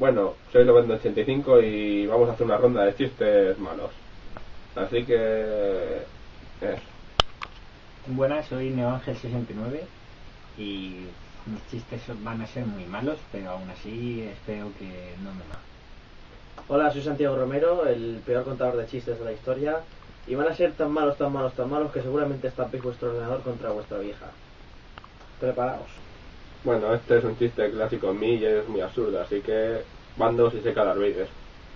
Bueno, soy Lobendo85 y vamos a hacer una ronda de chistes malos. Así que... eso. Buenas, soy NeoAngel69 y mis chistes van a ser muy malos, pero aún así espero que no me maten. Hola, soy Santiago Romero, el peor contador de chistes de la historia, y van a ser tan malos, tan malos, tan malos que seguramente estampéis vuestro ordenador contra vuestra vieja. Preparaos. Bueno, este es un chiste clásico en mí y es muy absurdo, así que... bandos y seca Darth Vader.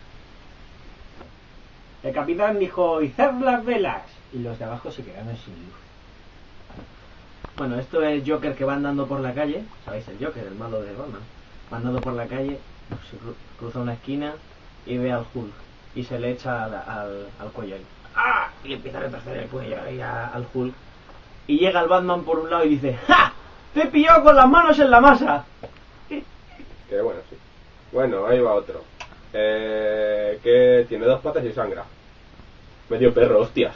El capitán dijo, izad las velas, y los de abajo se quedaron sin luz. Bueno, esto es Joker que va andando por la calle, ¿sabéis? El Joker, el malo de Batman. Va andando por la calle, se cruza una esquina y ve al Hulk y se le echa al cuello ahí. ¡Ah! Y le empieza a retorcer el cuello ahí al Hulk. Y llega el Batman por un lado y dice, ¡ja! ¡Te he pillado con las manos en la masa! Que bueno, sí. Bueno, ahí va otro. Que tiene 2 patas y sangra. Medio perro, hostias.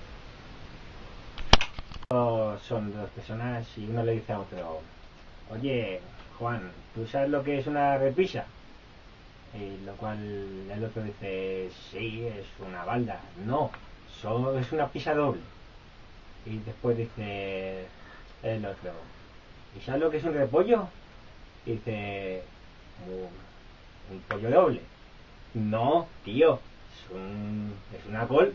Son dos personas y uno le dice a otro, oye, Juan, ¿tú sabes lo que es una repisa? Y lo cual el otro dice, sí, es una balda. No, es una pizza doble. Y después dice el otro, ¿y sabes lo que es un repollo? Y dice, un pollo doble. No, tío, es una col.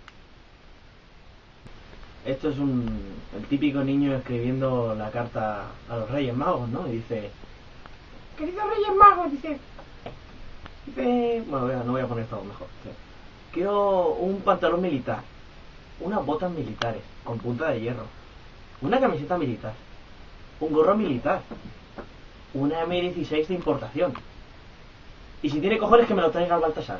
Esto es el típico niño escribiendo la carta a los Reyes Magos, ¿no? Y dice, queridos Reyes Magos, dice, bueno, no voy a poner todo mejor. Dice, quiero un pantalón militar, unas botas militares con punta de hierro, una camiseta militar, un gorro militar, una M16 de importación. Y si tiene cojones que me lo traiga al Baltasar.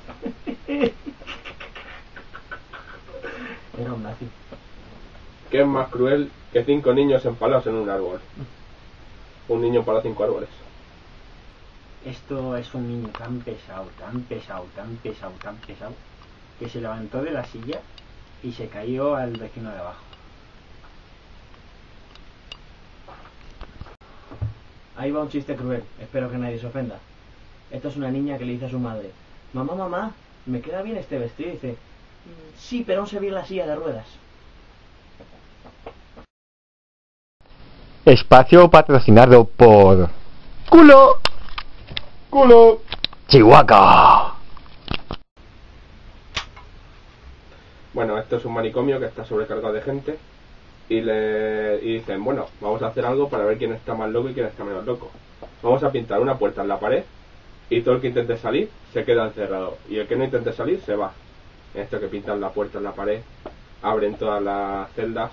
Era un nazi. ¿Qué es más cruel que 5 niños empalados en un árbol? Un niño empaló 5 árboles. Esto es un niño tan pesado, tan pesado, tan pesado, tan pesado, que se levantó de la silla y se cayó al vecino de abajo. Ahí va un chiste cruel, espero que nadie se ofenda. Esta es una niña que le dice a su madre, mamá, mamá, ¿me queda bien este vestido? Y dice, sí, pero aún se ve en la silla de ruedas. Espacio patrocinado por... ¡Culo! ¡Chihuahua! Bueno, esto es un manicomio que está sobrecargado de gente y dicen, bueno, vamos a hacer algo para ver quién está más loco y quién está menos loco. Vamos a pintar una puerta en la pared y todo el que intente salir se queda encerrado y el que no intente salir se va. En esto que pintan la puerta en la pared, abren todas las celdas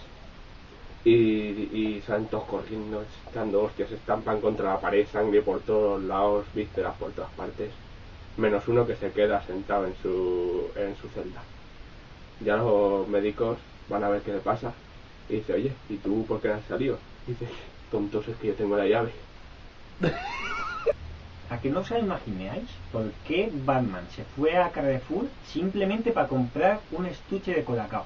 y salen todos corriendo, echando hostias, se estampan contra la pared, sangre por todos lados, vísceras por todas partes, menos uno que se queda sentado en su celda. Ya los médicos van a ver qué le pasa y dice, oye, ¿y tú por qué no has salido? Y dice, tontos, es que yo tengo la llave. ¿A que no os imagináis por qué Batman se fue a Carrefour simplemente para comprar un estuche de Colacao?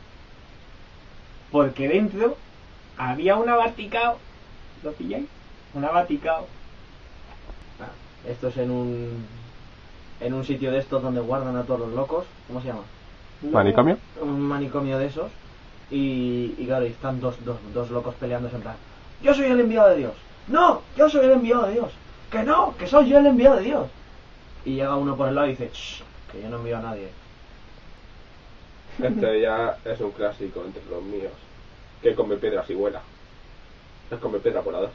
Porque dentro había una Baticao. ¿Lo pilláis? Una Baticao. Esto es en un sitio de estos donde guardan a todos los locos. ¿Cómo se llama? ¿Manicomio? Un manicomio de esos. Y claro, y están dos locos peleándose en plan, yo soy el enviado de Dios. No, yo soy el enviado de Dios. Que no, que soy yo el enviado de Dios. Y llega uno por el lado y dice, shh, que yo no envío a nadie. Este ya es un clásico entre los míos. Que come piedras y vuela. Es come piedra volador.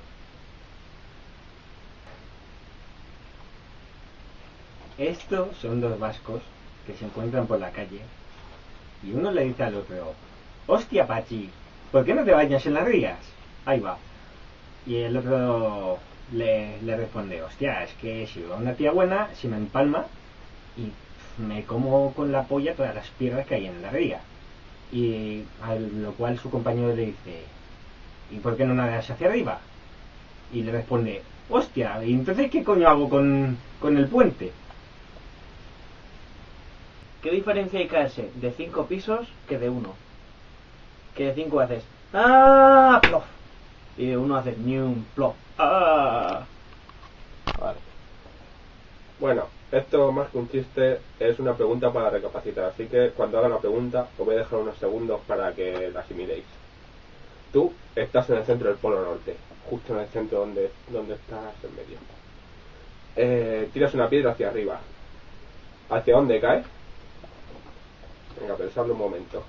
Estos son dos vascos que se encuentran por la calle y uno le dice al otro, hostia Pachi, ¿por qué no te bañas en las rías? Ahí va. Y el otro le responde, hostia, es que si veo a una tía buena se me empalma y me como con la polla todas las piedras que hay en la ría. Y a lo cual su compañero le dice, ¿y por qué no nadas hacia arriba? Y le responde, hostia, ¿y entonces qué coño hago con el puente? ¿Qué diferencia hay caerse de 5 pisos que de 1? Que de 5 haces ¡ah! ¡Plof! Y de 1 haces ¡nium! ¡Plof! ¡ah! Vale. Bueno, esto más que un chiste es una pregunta para recapacitar, así que cuando haga la pregunta os voy a dejar unos segundos para que la asimiléis. Tú estás en el centro del Polo Norte, justo en el centro donde estás en medio. Tiras una piedra hacia arriba. ¿Hacia dónde cae? Venga, pensadlo un momento.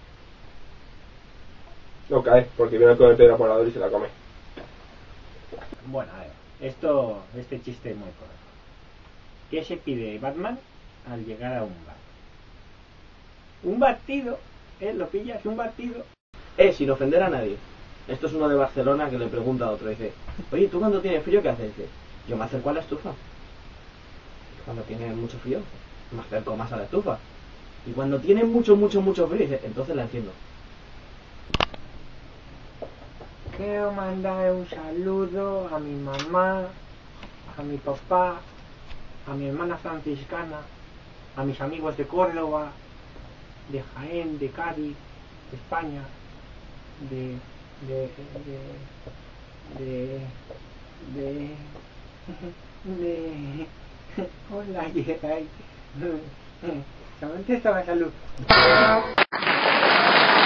No cae, porque viene con el piedra volador y se la come. Bueno, a ver, este chiste es muy corto. ¿Qué se pide Batman al llegar a un bar? Un batido, lo pillas, un batido. Sin ofender a nadie. Esto es uno de Barcelona que le pregunta a otro. Dice, oye, ¿tú cuando tienes frío qué haces? Dice, yo me acerco a la estufa. Cuando tiene mucho frío, me acerco más a la estufa. Y cuando tiene mucho frío, dice, entonces la enciendo. Quiero mandar un saludo a mi mamá, a mi papá, a mi hermana franciscana, a mis amigos de Córdoba, de Jaén, de Cádiz, de España, de hola, Geray. Samantha estaba salud.